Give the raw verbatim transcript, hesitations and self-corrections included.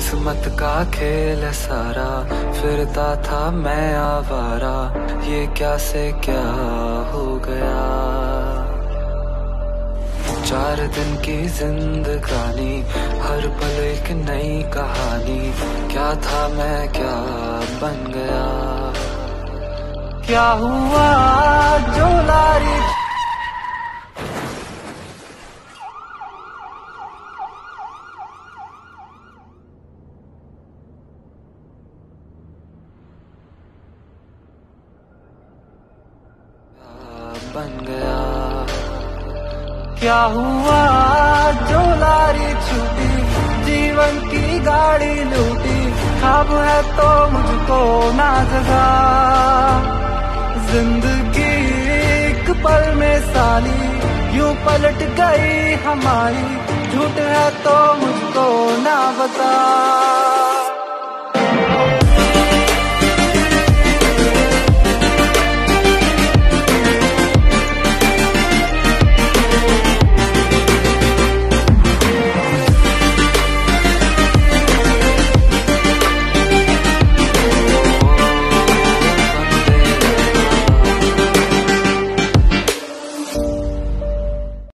किस्मत का खेल है सारा, फिरता था मैं आवारा, ये क्या से क्या हो गया। चार दिन की जिंदगानी, हर पल एक नई कहानी, क्या था मैं क्या बन गया। क्या हुआ जो लारी बन गया। क्या हुआ जो लारी छूटी, जीवन की गाड़ी लूटी, ख्वाब है तो मुझको ना जगा। जिंदगी एक पल में साली, यूं पलट गई हमारी, झूठ है तो मुझको ना बता।